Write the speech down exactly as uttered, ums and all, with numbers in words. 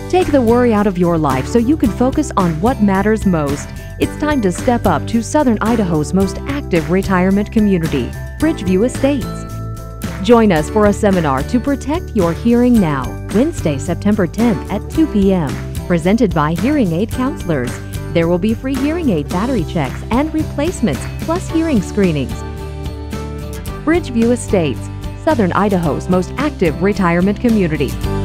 Take the worry out of your life so you can focus on what matters most. It's time to step up to Southern Idaho's most active retirement community, Bridgeview Estates. Join us for a seminar to protect your hearing now, Wednesday, September tenth at two p m, presented by Hearing Aid Counselors. There will be free hearing aid battery checks and replacements, plus hearing screenings. Bridgeview Estates, Southern Idaho's most active retirement community.